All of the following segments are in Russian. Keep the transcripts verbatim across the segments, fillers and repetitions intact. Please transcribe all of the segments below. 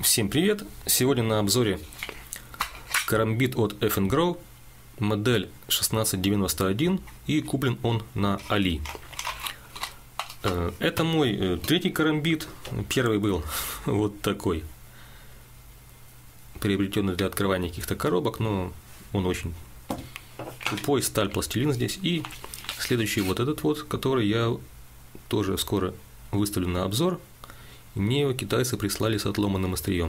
Всем привет! Сегодня на обзоре карамбит от эф энд Grow, модель шестнадцать девяносто один, и куплен он на Али. Это мой третий карамбит. Первый был вот такой, приобретенный для открывания каких-то коробок, но он очень тупой, сталь, пластилин здесь. И следующий вот этот вот, который я тоже скоро выставлю на обзор. И мне его китайцы прислали с отломанным острием.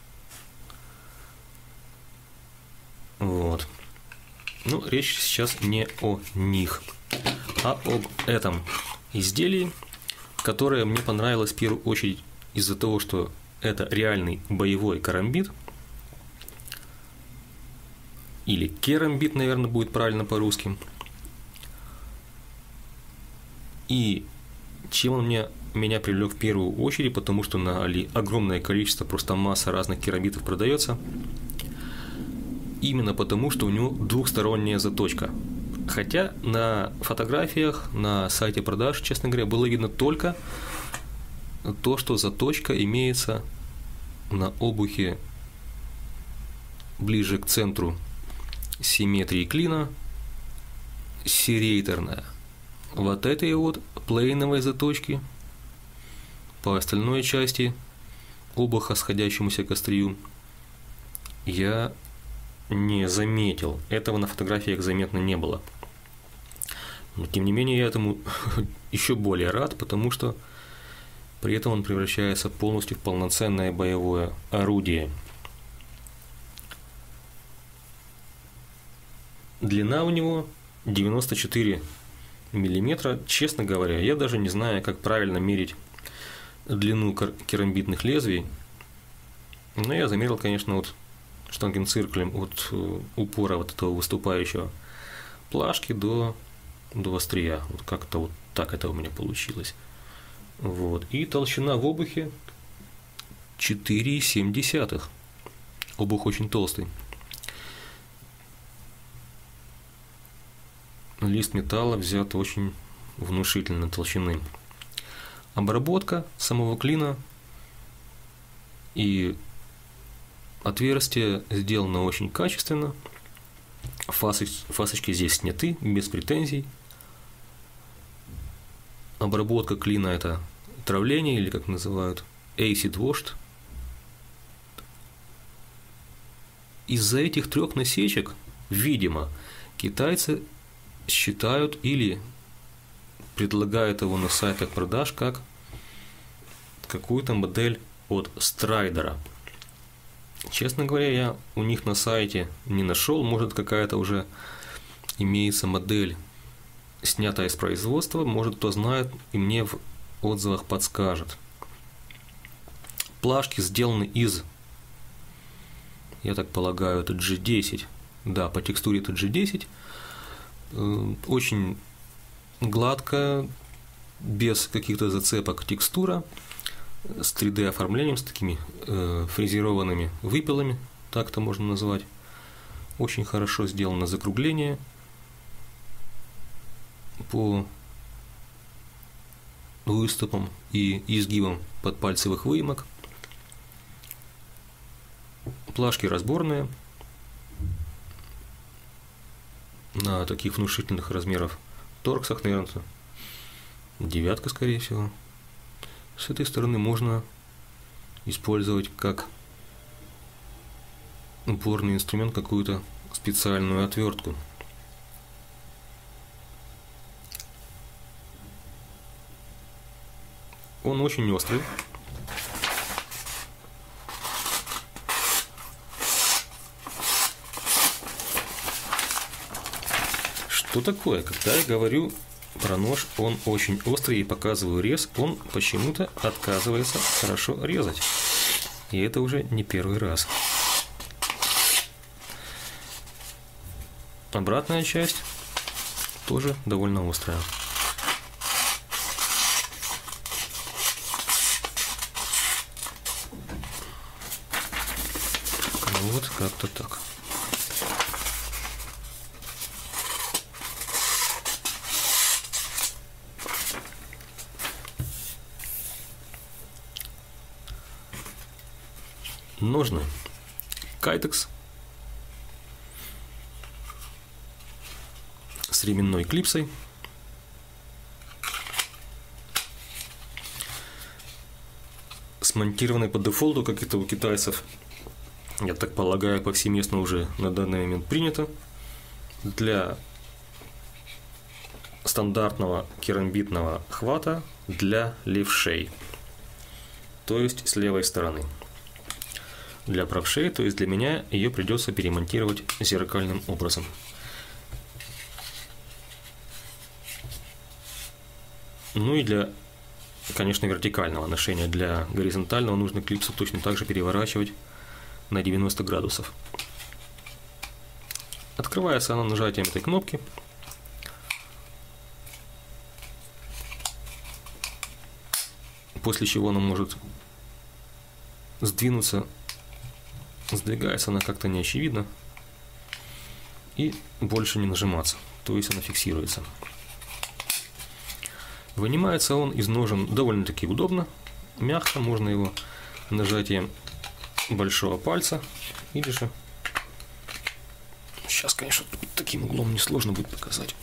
Вот. Ну, речь сейчас не о них, а об этом изделии, которое мне понравилось в первую очередь из-за того, что это реальный боевой карамбит. Или керамбит, наверное, будет правильно по-русски. И чем он мне меня привлек в первую очередь, потому что на Али огромное количество, просто масса разных керамбитов продается. Именно потому, что у него двухсторонняя заточка. Хотя на фотографиях, на сайте продаж, честно говоря, было видно только то, что заточка имеется на обухе ближе к центру симметрии клина, серейторная. Вот этой вот плейновой заточки по остальной части обуха, сходящемуся к острию, я не заметил. Этого на фотографиях заметно не было. Но тем не менее я этому еще более рад, потому что при этом он превращается полностью в полноценное боевое орудие. Длина у него девяносто четыре миллиметра. Честно говоря, я даже не знаю, как правильно мерить длину керамбитных лезвий. Но я замерил, конечно, вот штангенциркулем от упора вот этого выступающего плашки до, до острия. Вот как-то вот так это у меня получилось. Вот. И толщина в обухе четыре и семь десятых. Обух очень толстый. Лист металла взят очень внушительной толщины. Обработка самого клина и отверстие сделано очень качественно. Фасоч, фасочки здесь сняты, без претензий. Обработка клина — это травление, или как называют, acid washed. Из-за этих трех насечек, видимо, китайцы считают или предлагают его на сайтах продаж как какую-то модель от Страйдера. Честно говоря, я у них на сайте не нашел. Может, какая-то уже имеется модель, снятая из производства. Может, кто знает и мне в отзывах подскажет. Плашки сделаны из, я так полагаю, это джи десять. Да, по текстуре это джи десять. Очень гладкая, без каких-то зацепок текстура, с три дэ оформлением, с такими э, фрезерованными выпилами, так это можно назвать. Очень хорошо сделано закругление по выступам и изгибам подпальцевых выемок. Плашки разборные, на таких внушительных размеров торксах, наверное, девятка, скорее всего. С этой стороны можно использовать как упорный инструмент какую-то специальную отвертку. Он очень острый. Что такое? Когда я говорю про нож, он очень острый, и показываю рез, он почему-то отказывается хорошо резать. И это уже не первый раз. Обратная часть тоже довольно острая. Вот как-то так. Ножны Кайтекс с ременной клипсой. Смонтированы по дефолту, как это у китайцев. Я так полагаю, повсеместно уже на данный момент принято. Для стандартного керамбитного хвата для левшей, то есть с левой стороны. Для правшей, то есть для меня, ее придется перемонтировать зеркальным образом. Ну и для, конечно, вертикального ношения. Для горизонтального нужно клипсу точно так же переворачивать на девяносто градусов. Открывается она нажатием этой кнопки. После чего она может сдвинуться. Сдвигается она как-то не очевидно. И больше не нажиматься. То есть она фиксируется. Вынимается он из ножен довольно-таки удобно. Мягко. Можно его нажатием большого пальца. Или же... Сейчас, конечно, таким углом несложно будет показать.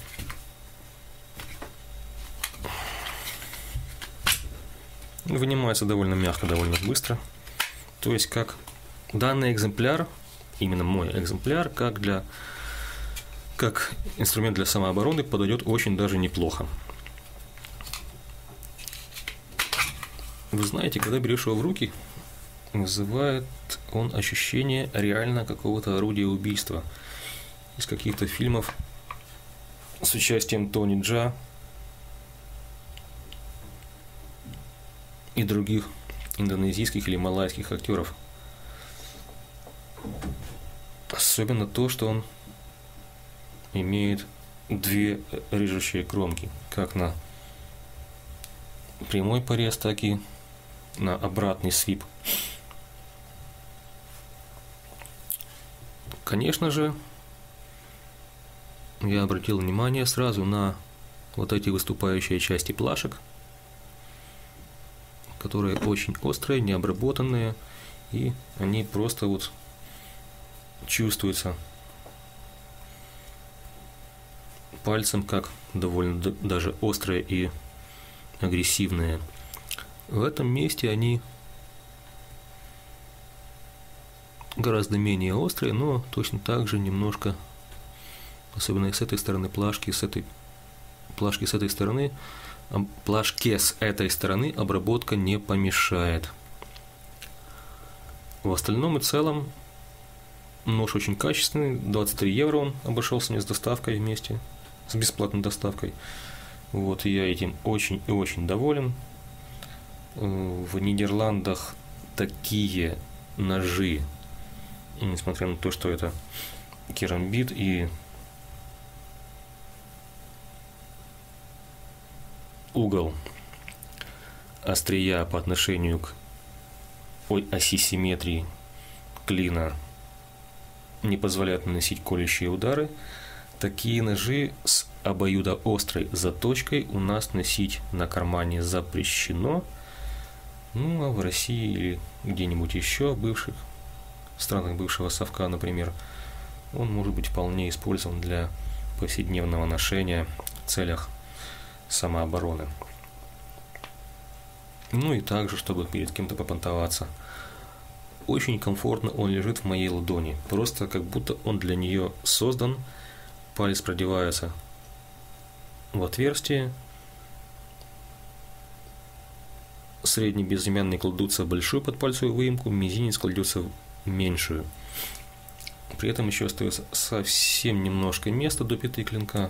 Вынимается довольно мягко, довольно быстро. То есть, как данный экземпляр, именно мой экземпляр, как для как инструмент для самообороны, подойдет очень даже неплохо. Вы знаете, когда берешь его в руки, вызывает он ощущение реально какого-то орудия убийства. Из каких-то фильмов с участием Тони Джа и других индонезийских или малайских актеров. Особенно то, что он имеет две режущие кромки, как на прямой порез, так и на обратный свип. Конечно же, я обратил внимание сразу на вот эти выступающие части плашек, которые очень острые, необработанные, и они просто вот чувствуются пальцем как довольно даже острые и агрессивные. В этом месте они гораздо менее острые, но точно так же немножко, особенно с этой стороны плашки, с этой плашки с этой стороны, плашке с этой стороны обработка не помешает. В остальном и целом нож очень качественный, двадцать три евро он обошелся мне с доставкой вместе, с бесплатной доставкой. Вот, и я этим очень и очень доволен. В Нидерландах такие ножи, несмотря на то, что это керамбит и угол острия по отношению к оси симметрии клина не позволяют наносить колющие удары, такие ножи с обоюдоострой заточкой у нас носить на кармане запрещено. Ну, а в России или где-нибудь еще, бывших странах бывшего совка, например, он может быть вполне использован для повседневного ношения в целях самообороны. Ну и также, чтобы перед кем-то попонтоваться. Очень комфортно он лежит в моей ладони. Просто как будто он для нее создан. Палец продевается в отверстие. Средний безымянный кладутся в большую подпальцевую выемку, мизинец кладется в меньшую. При этом еще остается совсем немножко места до пяты клинка.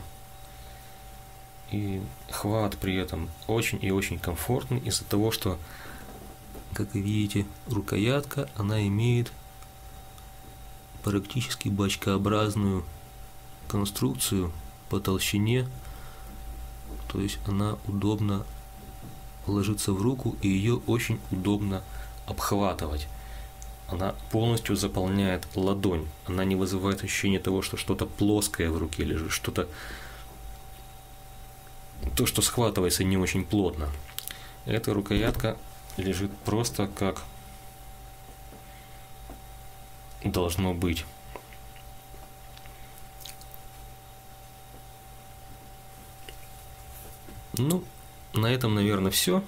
И хват при этом очень и очень комфортный из-за того, что, как вы видите, рукоятка, она имеет практически бочкообразную конструкцию по толщине. То есть она удобно ложится в руку, и ее очень удобно обхватывать. Она полностью заполняет ладонь. Она не вызывает ощущения того, что что-то плоское в руке лежит, что-то то, что схватывается не очень плотно. Эта рукоятка лежит просто как должно быть. Ну, на этом, наверное, все.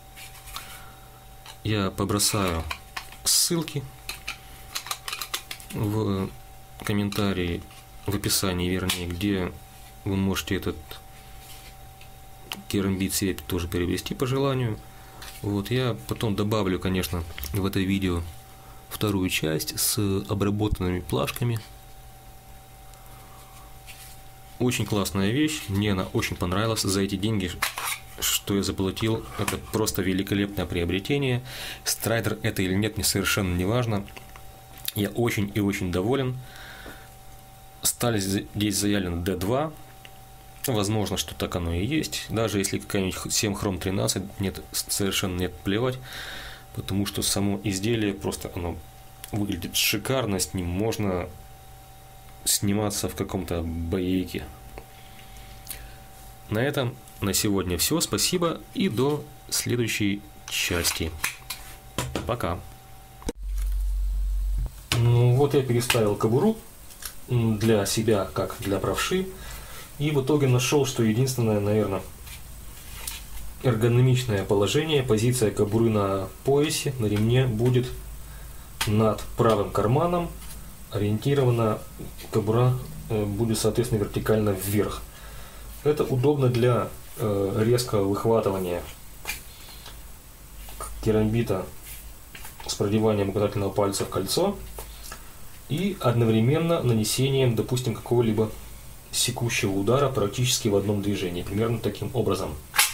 Я побросаю ссылки в комментарии, в описании, вернее, где вы можете этот керамбит себе тоже приобрести по желанию. Вот, я потом добавлю, конечно, в это видео вторую часть с обработанными плашками. Очень классная вещь, мне она очень понравилась. За эти деньги, что я заплатил, это просто великолепное приобретение. Страйдер это или нет, мне совершенно не важно. Я очень и очень доволен. Сталь здесь заявлена ди два. Возможно, что так оно и есть. Даже если какая-нибудь семь хром тринадцать, нет, совершенно нет плевать. Потому что само изделие просто оно выглядит шикарно. С ним можно сниматься в каком-то боевике. На этом на сегодня все. Спасибо и до следующей части. Пока. Ну вот я переставил кобуру для себя, как для правши. И в итоге нашел, что единственное, наверное, эргономичное положение, позиция кобуры на поясе, на ремне будет над правым карманом. Ориентирована кобура будет, соответственно, вертикально вверх. Это удобно для э, резкого выхватывания керамбита с продеванием указательного пальца в кольцо и одновременно нанесением, допустим, какого-либо секущего удара практически в одном движении, примерно таким образом.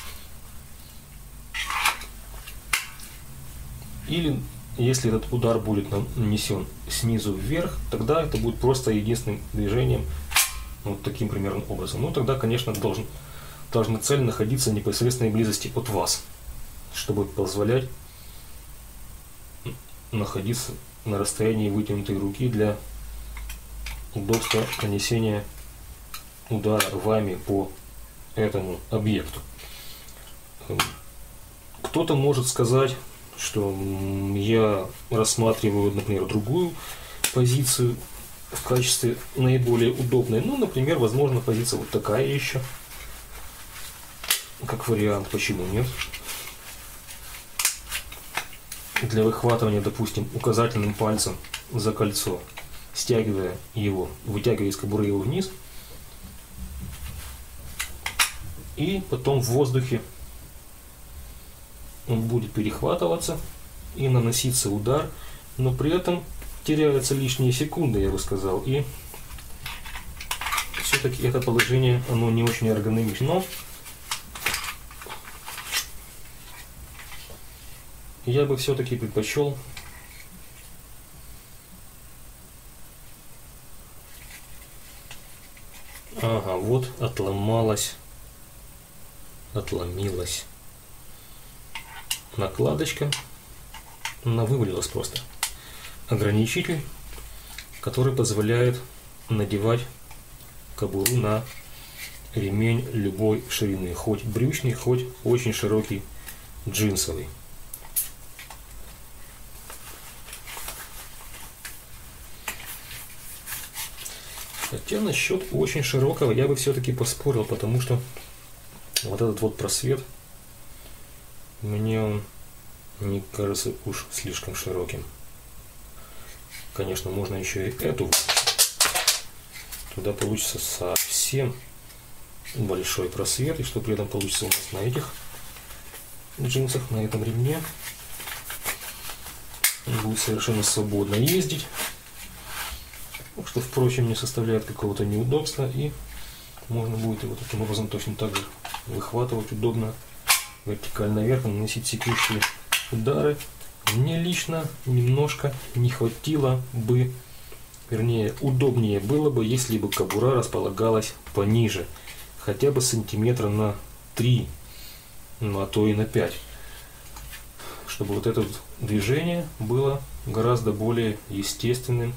Или если этот удар будет нанесен снизу вверх, тогда это будет просто единственным движением, вот таким примерно образом. Ну тогда, конечно, должен, должна цель находиться в непосредственной близости от вас, чтобы позволять находиться на расстоянии вытянутой руки для удобства нанесения удара вами по этому объекту. Кто-то может сказать, что я рассматриваю, например, другую позицию в качестве наиболее удобной. Ну, например, возможно, позиция вот такая еще, как вариант, почему нет. Для выхватывания, допустим, указательным пальцем за кольцо, стягивая его, вытягивая из кобуры его вниз, и потом в воздухе он будет перехватываться и наноситься удар, но при этом теряются лишние секунды, я бы сказал, и все-таки это положение, оно не очень эргономично. Но я бы все-таки предпочел ага, вот отломалась, отломилась накладочка, она вывалилась просто. Ограничитель, который позволяет надевать кобуру на ремень любой ширины, хоть брючный, хоть очень широкий джинсовый. Хотя насчет очень широкого я бы все-таки поспорил, потому что вот этот вот просвет, мне он не кажется уж слишком широким. Конечно, можно еще и эту. Туда получится совсем большой просвет. И что при этом получится у нас на этих джинсах, на этом ремне. Он будет совершенно свободно ездить. Что, впрочем, не составляет какого-то неудобства. И можно будет его таким образом точно так же выхватывать удобно вертикально вверх, наносить секущие удары. Мне лично немножко не хватило бы, вернее, удобнее было бы, если бы кобура располагалась пониже, хотя бы сантиметра на три, ну, а то и на пять, чтобы вот это вот движение было гораздо более естественным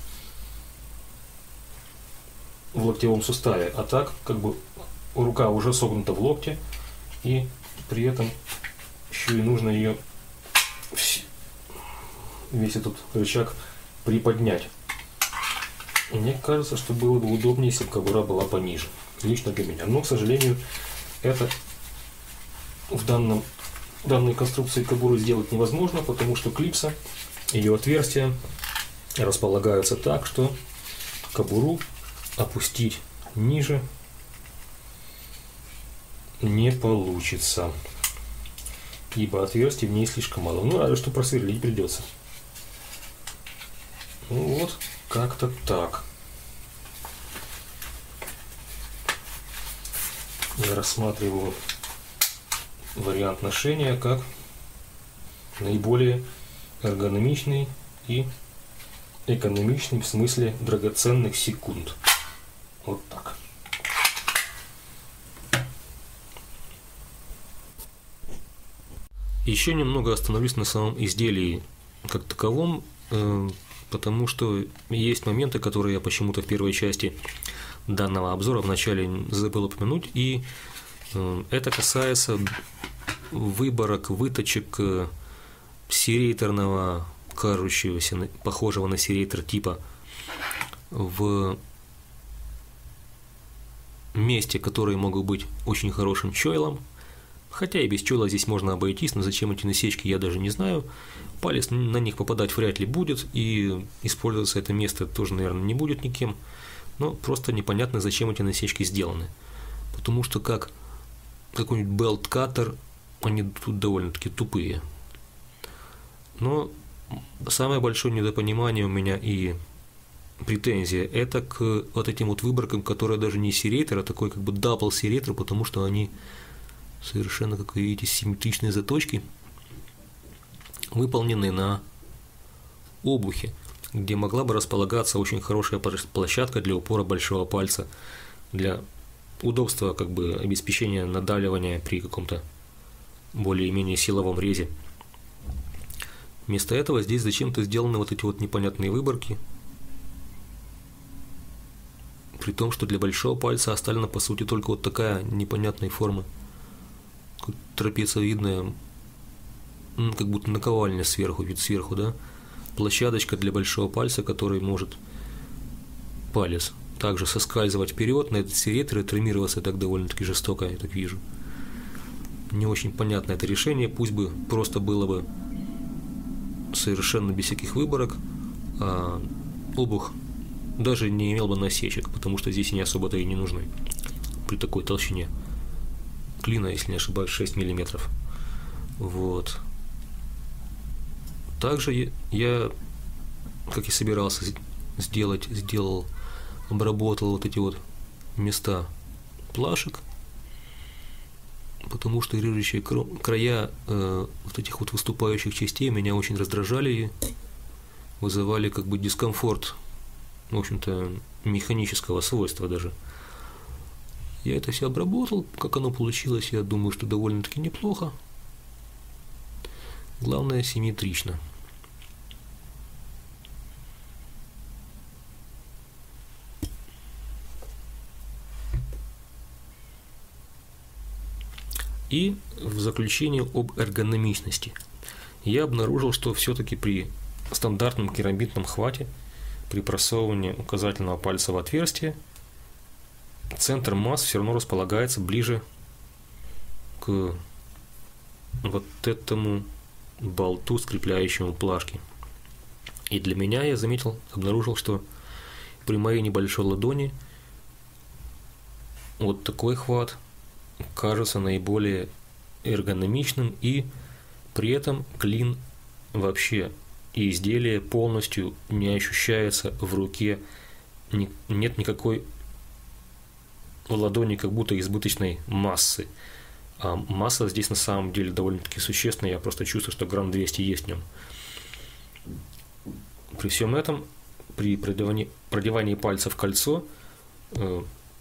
в локтевом суставе. А так, как бы рука уже согнута в локте, и при этом еще и нужно ее, весь этот рычаг приподнять. Мне кажется, что было бы удобнее, если бы кобура была пониже. Лично для меня. Но, к сожалению, это в данном, данной конструкции кобуры сделать невозможно, потому что клипса, ее отверстия располагаются так, что кобуру опустить ниже не получится, ибо отверстий в ней слишком мало. Ну, разве что просверлить придется. Ну вот, как-то так. Я рассматриваю вариант ношения как наиболее эргономичный и экономичный в смысле драгоценных секунд. Вот так. Еще немного остановлюсь на самом изделии как таковом, э, потому что есть моменты, которые я почему-то в первой части данного обзора вначале забыл упомянуть, и э, это касается выборок, выточек э, серейторного, кажущегося, похожего на серейтор типа в месте, которые могут быть очень хорошим чойлом. Хотя и без чойла здесь можно обойтись, но зачем эти насечки, я даже не знаю. Палец на них попадать вряд ли будет, и использоваться это место тоже, наверное, не будет никем. Но просто непонятно, зачем эти насечки сделаны. Потому что как какой-нибудь belt cutter, они тут довольно-таки тупые. Но самое большое недопонимание у меня и претензия это к вот этим вот выборкам, которые даже не серейтор, а такой как бы double серейтор, потому что они совершенно, как вы видите, симметричные заточки, выполнены на обухе, где могла бы располагаться очень хорошая площадка для упора большого пальца, для удобства как бы обеспечения надавливания при каком-то более-менее силовом резе. Вместо этого здесь зачем-то сделаны вот эти вот непонятные выборки, при том, что для большого пальца оставлена по сути только вот такая непонятной формы, трапециевидная, ну, как будто наковальня сверху, вид сверху, да, площадочка для большого пальца, который может палец также соскальзывать вперед на этот серейтор и травмироваться так довольно-таки жестоко, я так вижу. Не очень понятно это решение, пусть бы просто было бы совершенно без всяких выборок, а обух даже не имел бы насечек, потому что здесь они особо-то и не нужны при такой толщине клина, если не ошибаюсь, шесть миллиметров. Вот. Также я, как и собирался сделать, сделал, обработал вот эти вот места плашек, потому что режущие края э, вот этих вот выступающих частей меня очень раздражали и вызывали как бы дискомфорт, в общем-то, механического свойства даже. Я это все обработал, как оно получилось, я думаю, что довольно-таки неплохо. Главное, симметрично. И в заключение об эргономичности. Я обнаружил, что все-таки при стандартном керамбитном хвате, при просовывании указательного пальца в отверстие, центр масс все равно располагается ближе к вот этому болту, скрепляющему плашки. И для меня, я заметил, обнаружил, что при моей небольшой ладони вот такой хват кажется наиболее эргономичным, и при этом клин вообще и изделие полностью не ощущается в руке, нет никакой в ладони как будто избыточной массы. А масса здесь на самом деле довольно-таки существенная, я просто чувствую, что грамм двести есть в нем. При всем этом, при продевании, продевании пальца в кольцо, э,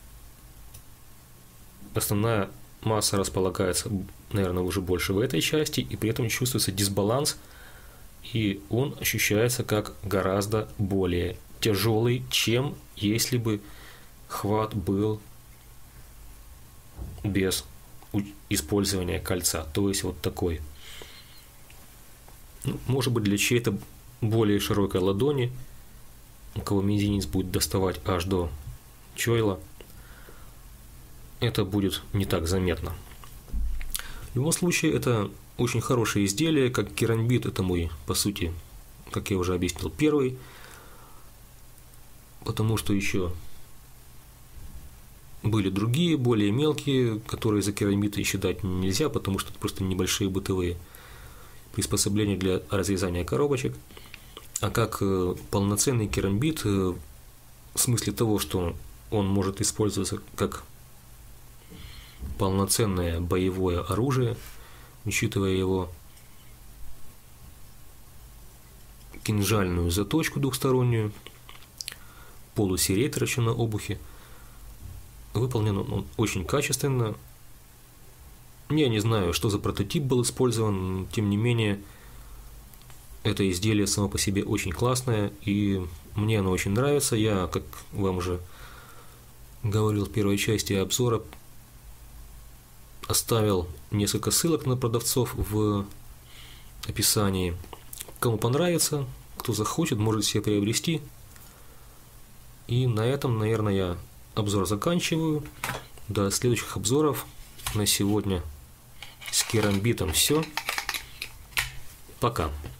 основная масса располагается, наверное, уже больше в этой части, и при этом чувствуется дисбаланс, и он ощущается как гораздо более тяжелый, чем если бы хват был без использования кольца, то есть вот такой. Ну, может быть, для чьей-то более широкой ладони у кого мизинец будет доставать аж до чойла, это будет не так заметно. В любом случае, это очень хорошее изделие, как керамбит, это мой, по сути, как я уже объяснил, первый, потому что еще были другие, более мелкие, которые за керамбит еще дать нельзя, потому что это просто небольшие бытовые приспособления для разрезания коробочек. А как полноценный керамбит, в смысле того, что он может использоваться как полноценное боевое оружие, учитывая его кинжальную заточку двухстороннюю, полусерейтер еще на обухе. Выполнен он очень качественно. Я не знаю, что за прототип был использован, тем не менее, это изделие само по себе очень классное, и мне оно очень нравится. Я, как вам уже говорил в первой части обзора, оставил несколько ссылок на продавцов в описании. Кому понравится, кто захочет, может себе приобрести. И на этом, наверное, я обзор заканчиваю. До следующих обзоров. На сегодня с керамбитом все. Пока.